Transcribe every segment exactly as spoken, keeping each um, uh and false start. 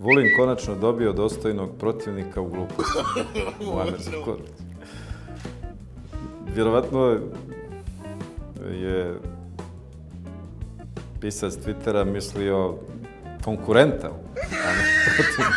Vulin konačno dobio dostojnog protivnika u gluposti. Muamer Zukorlić. Vjerovatno je pisac Twittera mislio konkurenta, a ne protivnika.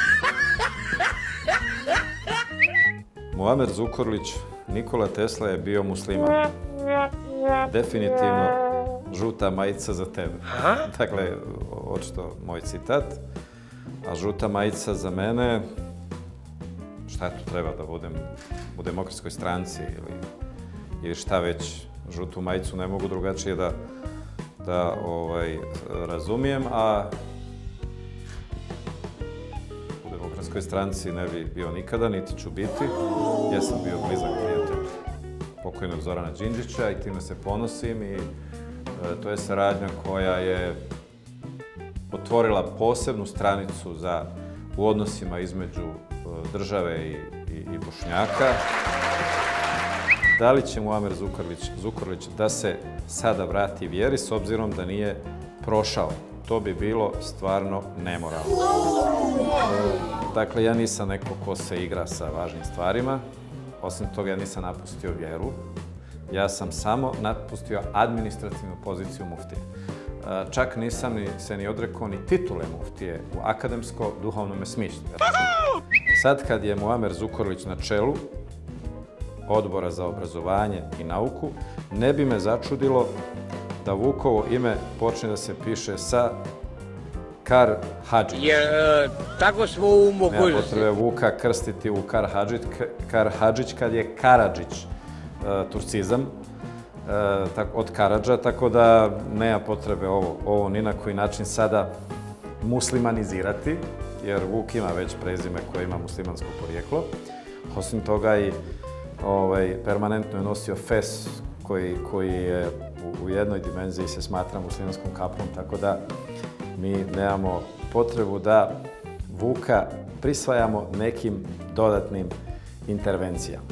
Muamer Zukorlić, Nikola Tesla je bio musliman. Definitivno žuta majica za tebe. Dakle, očito moj citat. A žuta majica za mene, šta tu treba da budem u Demokratskoj stranci ili, ili šta već, žutu majicu ne mogu drugačije da, da ovaj, razumijem, a u Demokratskoj stranci ne bi bio nikada, niti ću biti. Ja sam bio blizak prijatelj pokojnog Zorana Đinđića i time se ponosim i e, to je saradnja koja je otvorila posebnu stranicu za, u odnosima između države i, i, i Bošnjaka. Da li će Muamer Zukorlić, Zukorlić da se sada vrati vjeri s obzirom da nije prošao? To bi bilo stvarno nemoralno. Dakle, ja nisam neko ko se igra sa važnim stvarima. Osim toga, ja nisam napustio vjeru. Ja sam samo napustio administrativnu poziciju muftije. Čak nisam ni, se ni odrekao ni titule muftije u akademsko-duhovnom smislu. Sad kad je Muamer Zukorlić na čelu Odbora za obrazovanje i nauku, ne bi me začudilo da Vukovo ime počne da se piše sa Kar Hadžić. Jer e, tako smo u mogućnosti. Nema potrebe Vuka krstiti u Kar Hadžić, Kar Hadžić kad je Karadžić, e, turcizam. Od Karadža, tako da nema potrebe ovo, ovo ni na koji način sada muslimanizirati, jer Vuk ima već prezime koje ima muslimansko porijeklo. Osim toga i ovaj, permanentno je nosio fes koji, koji je u, u jednoj dimenziji se smatra muslimanskom kapom, tako da mi nemamo potrebu da Vuka prisvajamo nekim dodatnim intervencijama.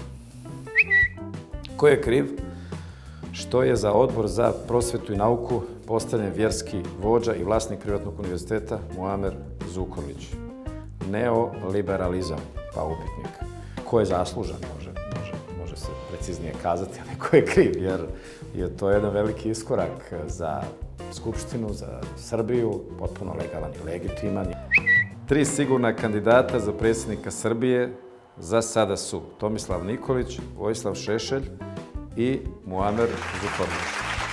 Ko je kriv? Što je za Odbor za prosvetu i nauku postavljen vjerski vođa i vlasnik privatnog univerziteta Muamer Zukorlić. Neoliberalizam, pa upitnik. Ko je zaslužan, može, može, može se preciznije kazati, a neko je kriv, jer je to jedan veliki iskorak za Skupštinu, za Srbiju, potpuno legalan i legitiman. Tri sigurna kandidata za predsjednika Srbije za sada su Tomislav Nikolić, Vojislav Šešelj i Muamer Zukorlić.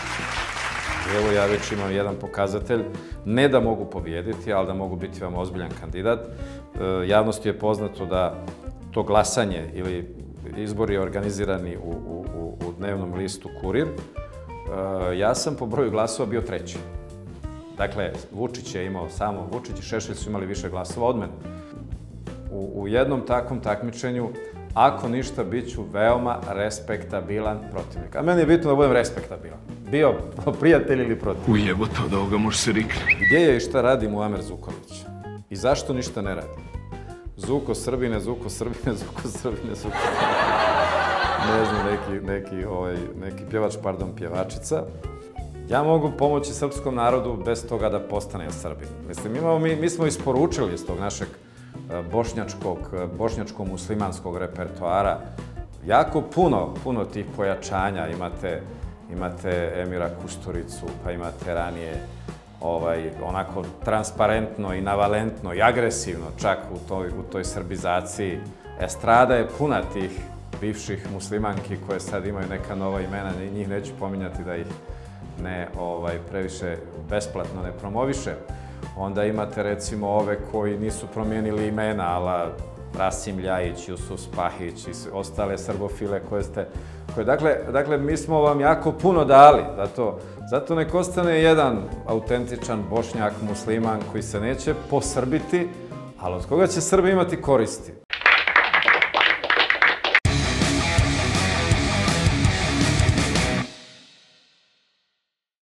Evo, ja već imam jedan pokazatelj, ne da mogu pobijediti, ali da mogu biti vam ozbiljan kandidat. E, javnosti je poznato da to glasanje ili izbor je organizirani u, u, u dnevnom listu Kurir. E, ja sam po broju glasova bio treći. Dakle, Vučić je imao samo, Vučić i Šešelj su imali više glasova od mene. U, u jednom takvom takmičenju, ako ništa, bit ću veoma respektabilan protivnik. A meni je bitno da budem respektabilan. Bio prijatelj ili protivnik. Ujebote, od ovoga može se rikne. Gdje je i šta radi Muamer Zukorlić? I zašto ništa ne radi? Zuko Srbine, Zuko Srbine, Zuko Srbine, Zuko Srbine. Ne znam, neki, neki, ovaj, neki pjevač, pardon, pjevačica. Ja mogu pomoći srpskom narodu bez toga da postane Srbin. Mislim, imamo, mi, mi smo isporučili iz tog našeg bošnjačkog, bošnjačko-muslimanskog repertoara jako puno, puno tih pojačanja. Imate, imate Emira Kusturicu, pa imate ranije ovaj, onako transparentno i navalentno i agresivno čak u toj, u toj srbizaciji. Estrada je puna tih bivših muslimanki koje sad imaju neka nova imena, njih neću pominjati da ih ne ovaj, previše besplatno ne promoviše. Onda imate recimo ove koji nisu promijenili imena, ala Rasim Ljajić, Jusuf Spahić i ostale srbofile koje ste... Koje, dakle, dakle, mi smo vam jako puno dali, zato, zato nek ostane jedan autentičan Bošnjak, musliman koji se neće posrbiti, ali od koga će Srbi imati koristi?